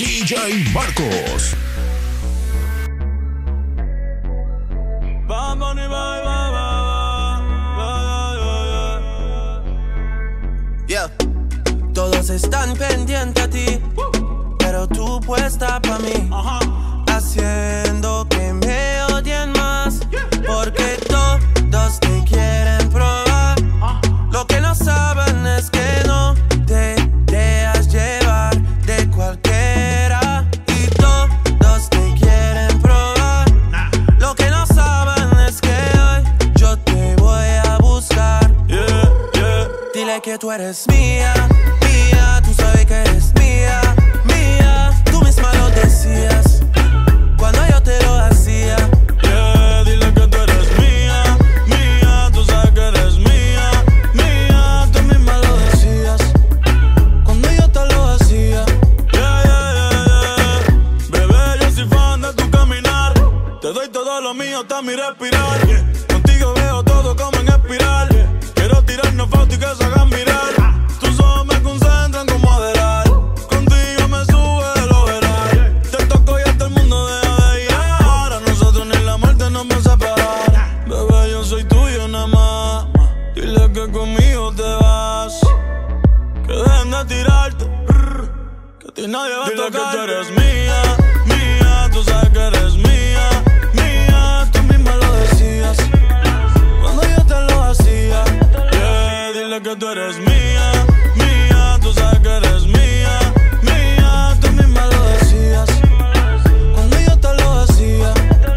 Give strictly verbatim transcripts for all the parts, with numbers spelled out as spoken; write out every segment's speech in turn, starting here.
D J Marcos. Yeah. Todos están pendientes a ti, pero tú puesta pa' mí, haciendo que me odien más, porque todos te quieren probar. Lo que no saben es que no te dejas llevar de cualquiera, y todos te quieren probar. Lo que no saben es que hoy yo te voy a buscar. Yeah, yeah. Dile que tú eres mía, mía, tú sabes que eres mía, mía. Tú misma lo decías cuando yo te lo hacía. Yeah, dile que tú eres mía, mía, tú sabes que eres mía, mía. Tú misma lo decías cuando yo te lo hacía. Yeah, yeah, yeah, yeah. Bebé, yo soy fan de tu caminar. Te doy todo lo mío hasta mi respirar. Yeah. Contigo veo todo como en espiral. Yeah. Quiero tirarnos fotos y que se hagan mirar. Tus ojos me concentran como adelar. Contigo me sube de lo veral. Te toco y hasta el mundo deja de llegar. A nosotros ni la muerte nos va a separar. Bebé, yo soy tuyo nada más. Dile que conmigo te vas. Que dejen de tirarte. Que a ti nadie va a tocar. Dile que tú eres mía, mía. Tú sabes que eres mía, mía. Tú misma lo decías cuando yo te lo hacía. Yeah, dile que tú eres mía, mía. Tú sabes que eres mía, mía. Tú misma lo decías cuando yo te lo hacía.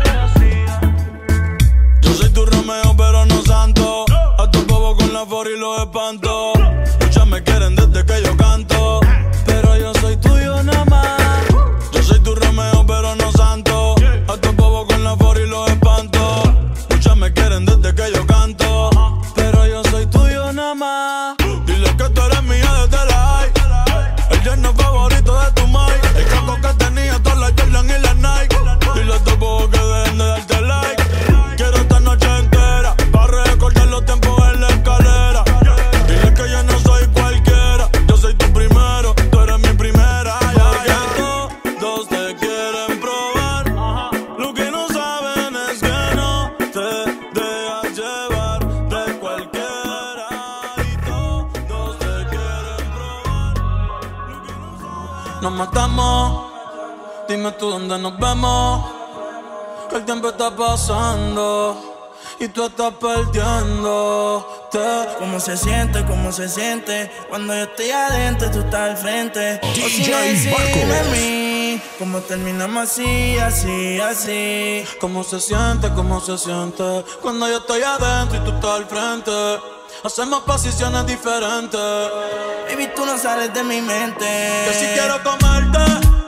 Yo soy tu Romeo pero no santo. A tu bobo con la for y los espanto. Muchas me quieren desde que yo canto, pero yo soy tuyo nada más. Yo soy tu Romeo pero no santo. A tu bobo con la for y los espanto. Muchas me quieren desde que yo canto, pero yo soy tuyo nada más. Dile que tú eres mía desde la high. El yerno favorito de tu mai. El caco que tenía todas las Jordan y las Nike. Dile a tu bobo que dejen de darte like. Quiero esta noche entera para recordar los tiempos en la escalera. Dile que yo no soy cualquiera. Yo soy tu primero, tú eres mi primera. Ya, ya. Todos te quieren probar. Lo que no saben es que no te dejas llevar de cualquiera. Y todos te quieren probar. Lo que no saben. Nos matamos. Dime tú dónde nos vemos. Que el tiempo está pasando y tú estás perdiéndote. ¿Cómo se siente? ¿Cómo se siente? Cuando yo estoy adentro, tú estás al frente. O si D J me decime a Marcos. mí, ¿cómo terminamos así, así, así? ¿Cómo se siente? ¿Cómo se siente? Cuando yo estoy adentro y tú estás al frente. Hacemos posiciones diferentes. Baby, tú no sales de mi mente. Que si quiero comerte,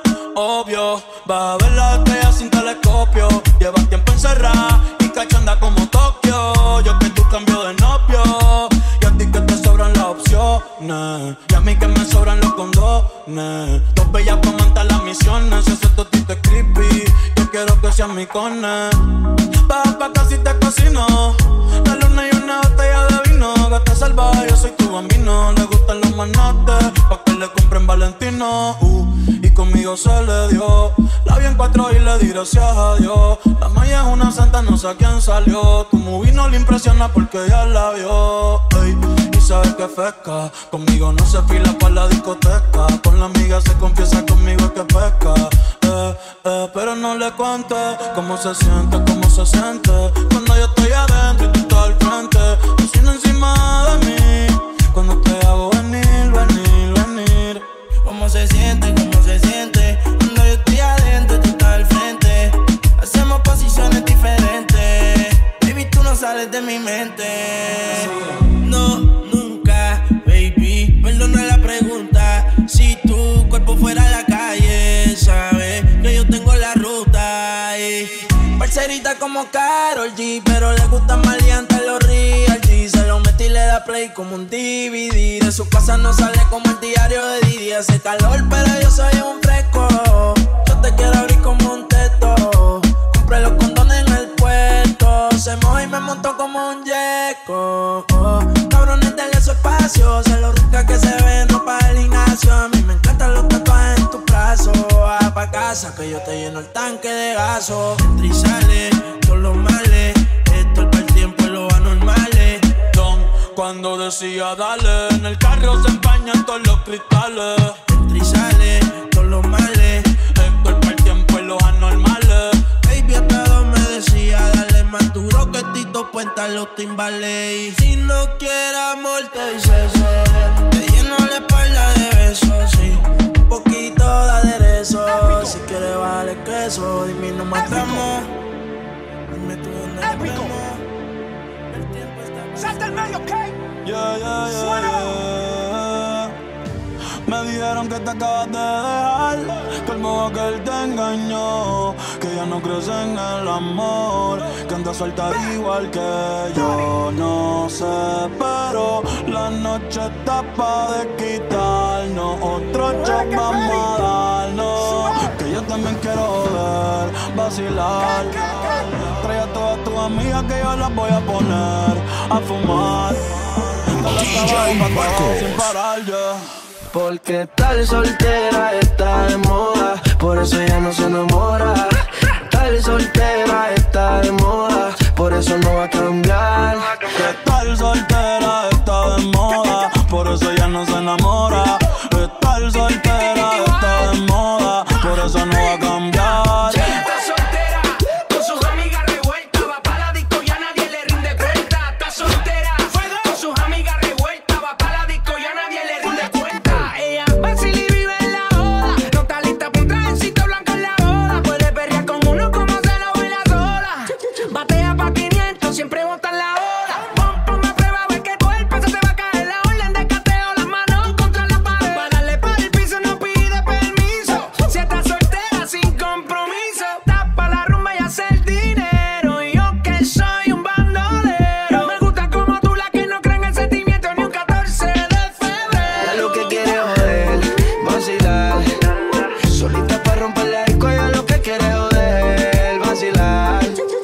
obvio. Vas a ver las estrellas sin telescopio. Llevas tiempo encerrada y cachanda como Tokio. Yo que tú cambio de novio y a ti que te sobran las opciones. Y a mí que me sobran los condones. Dos bellas para montar las misiones. Si ese totito es creepy, yo quiero que seas mi cone. Baja pa' casa y te cocino. La luna y una botella de vino. Gata salvaje, yo soy tu bambino. Le gustan los manates, pa' que le compren Valentino. Uh, y conmigo se le dio. La vi en cuatro y le di gracias a Dios. La Maya es una santa, no sé a quién salió. Tu movie no le impresiona porque ya la vio. Ey, y sabes que pesca. Conmigo no se fila pa' la discoteca. Con la amiga se confiesa, conmigo es que pesca. Eh, eh, pero no le cuente cómo se siente, cómo se siente. Cuando yo estoy adentro y tú estás al frente. Cocina encima de mí. Cuando te hago venir, venir, venir. ¿Cómo se siente? ¿Cómo se siente? Cuando yo estoy adentro, tú estás al frente. Hacemos posiciones diferentes. Baby, tú no sales de mi mente. No, nunca, baby. Perdona la pregunta. Si tu cuerpo fuera a la calle, sabes que yo tengo la ruta. Y parcerita como Karol G, pero le gusta maleante los real G. Se lo metí y le da play como un D V D. De su casa no sale como el diario de Didi. Hace calor, pero yo soy un fresco. Yo te quiero abrir como un teto. Compré los condones en el puerto. Se moja y me montó como un yeco. Oh, cabrones, denle su espacio. Se lo rica que se ve, no para el gimnasio. A mí me encantan los tatuajes en tus brazos. lleno el tanque de gaso. Entra y sale, con los males. Esto es para el tiempo y los anormales. Don, cuando decía dale, en el carro se empañan todos los cristales. Entra y sale, con los males. Esto es para el tiempo y los anormales. Baby, hasta dos me decía, dale más duro que Tito Puenta los timbales. Y si no quieres amor, te dice sí. Te lleno la espalda de besos, sí. Un poquito de aderezo. Si quieres vale queso, dime no matamos. Dime tú dónde nos vemos. El tiempo está... ¡Salta el medio, ok! Yeah, yeah, yeah, yeah. Me dijeron que te acabas de dejar, que el modo que él te engañó, que ya no crees en el amor, que andas suelta igual que yo. No sé, pero la noche está pa' de quitarnos. Otro shot vamos a darnos, que yo también quiero joder, vacilar. Trae a todas tus amigas que yo las voy a poner a fumar. D J Marcos. Sin parar, yeah. Porque tal soltera está de moda, por eso ella no se enamora. Tal soltera está de moda, por eso no va a cambiar. Que tal soltera está de moda, por eso ella no se enamora. Que tal soltera está de moda, por eso no va a cambiar. Está soltera, con sus amigas revueltas, va pa' la disco y a nadie le rinde cuenta. Está soltera, con sus amigas revueltas, va pa' la disco y a nadie le rinde cuenta. Ella vacila y vive en la joda, no está lista pa' un trajecito blanco en la boda. Puede perrear con uno como se lo baila sola. Batea pa' quinientos, siempre bota en la hora. Pon, ponme a prueba, a ver que tu cuerpo se te va a caer. La orden de cateo, las manos contra la pared. Pa' darle para el piso no pide permiso. Si estás soltera sin compromiso, tapa la rumba y hace el dinero. Y yo que soy un bandolero, me gusta como tú, la que no cree en el sentimiento ni un catorce de febrero. Ella lo que quiere joder, vacilar. Solita pa' romper la disco, ella lo que quiere joder, vacilar.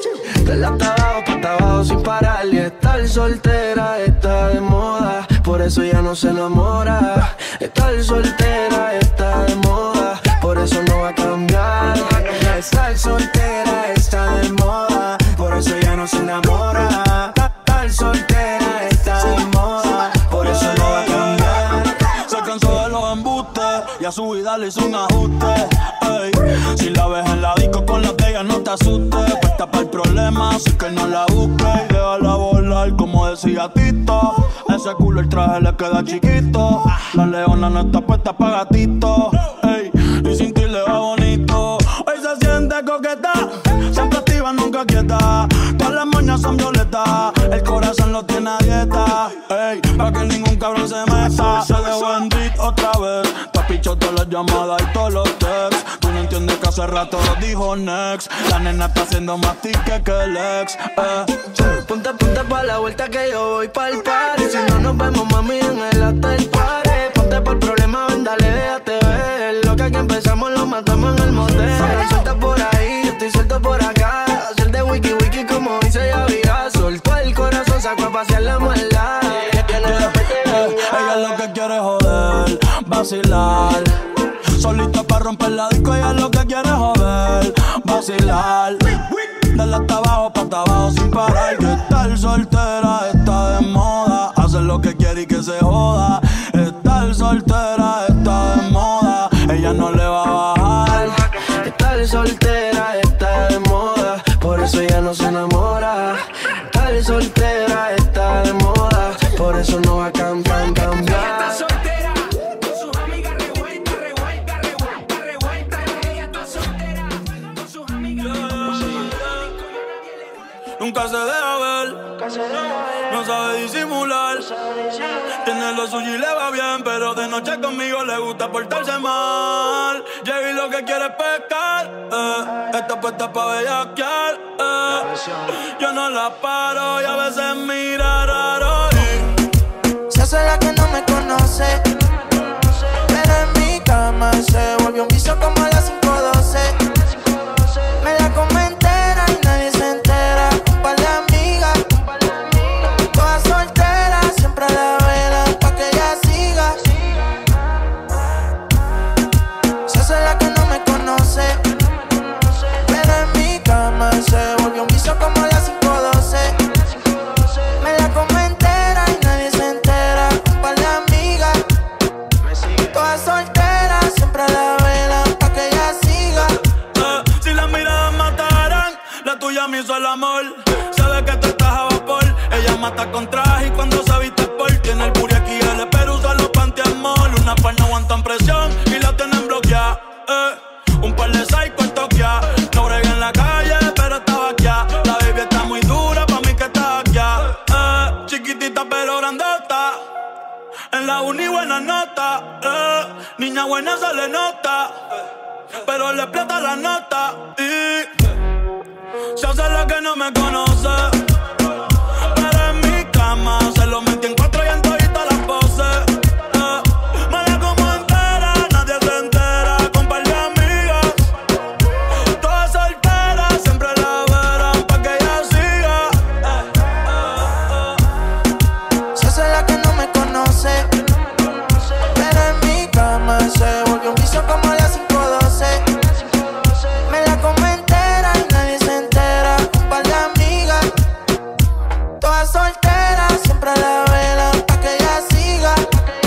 De la hasta abajo, pa' hasta abajo sin parar. Y estar soltera está de moda, por eso ya no se enamora. Estar soltera está de moda, por eso no va a cambiar. Estar soltera está de moda, por eso ya no se enamora. Estar soltera está de moda, por eso no va a cambiar. Se cansó de los embustes y a su vida le hizo un ajuste. Ey, si la ves en la disco con la de ella no te asustes. Puesta para el problema, así que no la busques. Y déjala volar como decía Tito. Ese culo el traje le queda chiquito. La leona no está puesta pa' gatito. Ey, y sin ti le va bonito. Hoy se siente coqueta, siempre activa, nunca quieta. Todas las moñas son violetas, el corazón lo tiene a dieta. Ey, pa' que ningún cabrón se meta. Se dejó en beat otra vez, te pichó todas las llamadas y todos los texts. Tú no entiendes que hace rato lo dijo next. La nena está haciendo más tique que el ex. eh. Punta a punta pa' la vuelta que yo voy pa'l party. Si no nos vemos, mami, en el hotel party. Ponte por problema, ven, dale, déjate ver. Lo que aquí empezamos lo matamos en el motel. Suelta por ahí, yo estoy suelto por acá. Hacer de wiki wiki como dice Yavira. Soltó el corazón, sacó a pasear la maldad. Ella lo que quiere es joder, vacilar. Solita pa' romper la disco, ella lo que quiere es joder, vacilar. Dale hasta abajo, pa' hasta abajo sin parar. Que estar soltera está de moda, hacer lo que quiere y que se joda. Estar soltera está de moda, ella no le va a bajar. Estar soltera está de moda, por eso ella no se enamora. Estar soltera está de moda, por eso no va a cambiar, cambiar. Está soltera, con sus amigas revuelta, revuelta, revuelta, revuelta. Ella está soltera, con sus amigas revuelta. Nunca se deja ver, no sabe disimular. Tiene lo suyo y le va bien, pero de noche conmigo le gusta portarse mal. Llega y lo que quiere es pescar, eh. Está puesta pa' bellaquear, eh. Yo no la paro y a veces mira raro. Se hace la que no me conoce, pero en mi cama se volvió un vicio como a las cinco doce. Me la come entera y nadie se entera. Un par de amigas, todas solteras, siempre la velan pa' que ella siga. Se hace la que no me conoce, nota, eh. Niña buena se le nota, pero le explota la nota y se hace la que no me conoce. Pero en mi cama se lo metí en cuatro y en todita las poses. Eh. Me la como entera, nadie se entera, con par de amigas. Todas solteras, siempre la verán pa' que ella siga. Eh, eh, eh. Se hace la que no me conoce, pero en mi cama se volvió un vicio como las cinco doce. Me la come entera y nadie se entera, un par de amigas. Todas solteras, siempre la velan pa' que ella siga.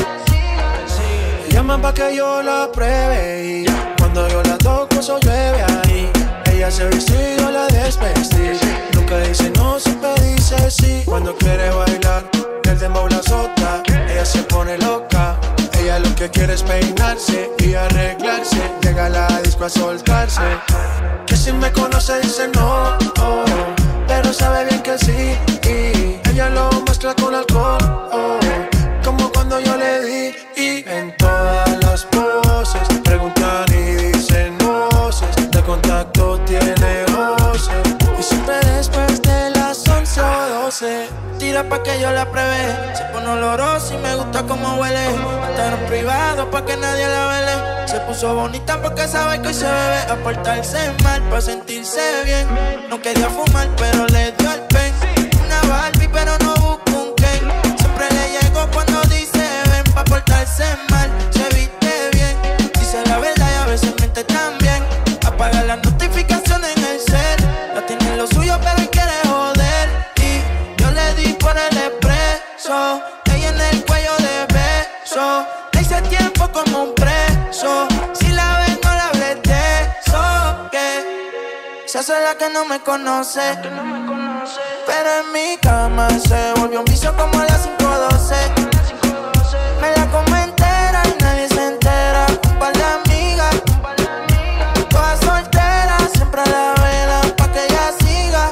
Llaman pa' que yo la pruebe y cuando yo la toco eso llueve ahí. Ella se viste y yo la desvestí. Nunca dice no, siempre dice sí. Cuando quiere bailar, el dembow la azota. Ella se pone loca. Ella lo que quiere es peinarse y arreglarse. Llega a la disco a soltarse. Que si me conoce dice no, oh, pero sabe bien que sí. Y ella lo mezcla con alcohol, oh, como cuando yo le di. Y en todas las poses preguntan y dicen voces. De contacto tiene voces. Y siempre después de las once o doce tira pa' que yo la pruebe. Se pone olorosa y me gusta como huele. Estar en privado pa' que nadie la vele. Se puso bonita porque sabe que hoy se bebe. A portarse mal pa' sentirse bien. No quería fumar pero le dio el pen. Una Barbie pero no busco un Ken. Siempre le llego cuando dice ven. Pa' portarse mal, se viste bien. Dice la verdad y a veces miente también. Apaga las notificaciones en el cel. La tiene en lo suyo pero él quiere joder. Y yo le di por el expreso. Ella en el cuello de beso. Le hice tiempo como un preso. Si la ven no la hables de eso. Que se hace la que no me conoce, pero en mi cama se volvió un vicio como a las cinco doce. Me la como entera y nadie se entera, un par de amigas. Todas solteras, siempre la velan pa' que ella siga.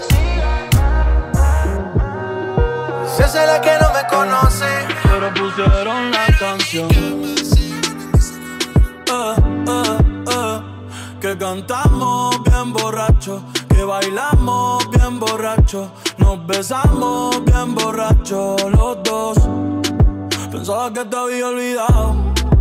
se hace la que no me conoce, pero pusieron la canción. Eh, eh, eh, que cantamos bien borrachos, que bailamos bien borrachos, nos besamos bien borrachos los dos. Pensaba que te había olvidado,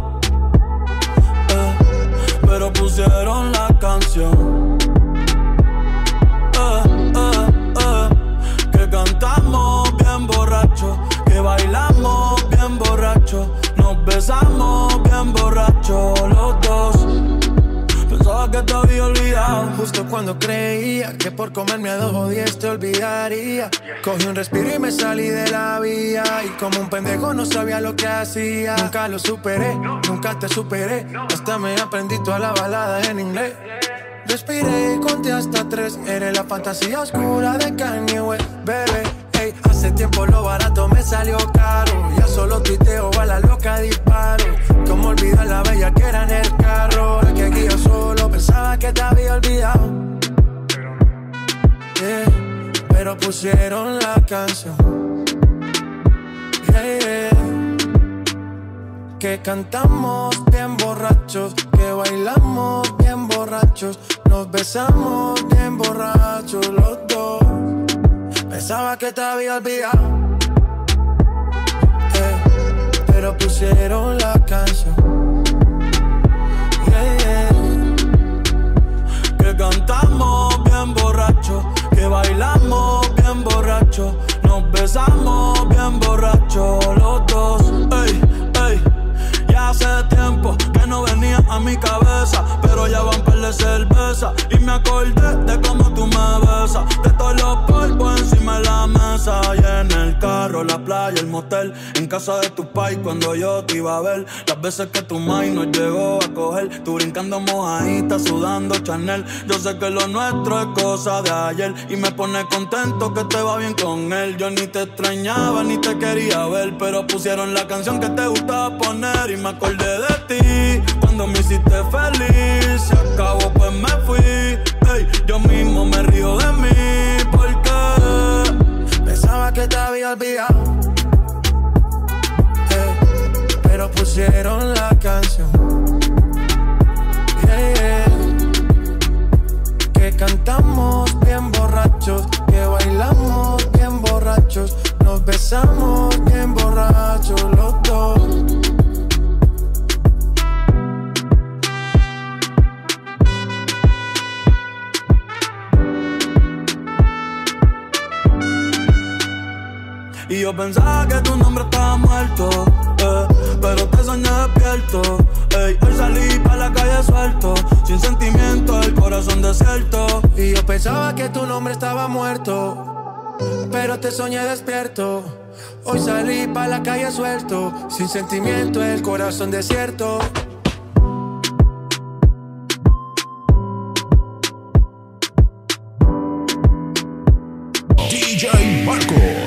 eh, pero pusieron la canción. Eh, eh, eh, que cantamos bien borrachos, que bailamos bien borrachos, nos besamos bien borrachos los dos. Pensaba que te había olvidado. Justo cuando creía que por comerme a dos o diez te olvidaría, cogí un respiro y me salí de la vía. Y como un pendejo no sabía lo que hacía. Nunca lo superé, nunca te superé. Hasta me aprendí toda la balada en inglés. Respiré y conté hasta tres. Eres la fantasía oscura de Kanye West, bebé. Ey, hace tiempo lo barato me salió caro. Ya solo tuiteo, a la loca disparo. Como olvidar la bella que era en el carro. El que aquí yo solo pensaba que te había olvidado, yeah, pero pusieron la canción, yeah, yeah. Que cantamos bien borrachos, que bailamos bien borrachos, nos besamos bien borrachos los dos. Pensaba que te había olvidado, yeah, pero pusieron la canción, yeah, yeah. Que cantamos bien borrachos, que bailamos bien borrachos, nos besamos bien borrachos los dos. Ey, ey, ya hace tiempo que no venía a mi cabeza, pero ya van par de cerveza y me acordé de cómo tú me besas, de todos los polvos encima de la mesa. Y en el carro, la playa, el motel, en casa de tu pai cuando yo te iba a ver. Las veces que tu mai nos llegó a coger, tú brincando mojadita, sudando Chanel. Yo sé que lo nuestro es cosa de ayer y me pone contento que te va bien con él. Yo ni te extrañaba ni te quería ver, pero pusieron la canción que te gustaba poner y me acordé de ti cuando me hiciste feliz. Se acabó pues me fui, ey, yo mismo me río de mí porque pensaba que te había olvidado, hey, pero pusieron escribieron la canción. Yeah, yeah. Que cantamos bien borrachos, que bailamos bien borrachos, nos besamos bien borrachos los dos. Y yo pensaba que tu nombre estaba muerto, eh, pero te soñé despierto. Ey, hoy salí pa' la calle suelto, sin sentimiento, el corazón desierto. Y yo pensaba que tu nombre estaba muerto, pero te soñé despierto. Hoy salí pa' la calle suelto, sin sentimiento, el corazón desierto. D J Marco.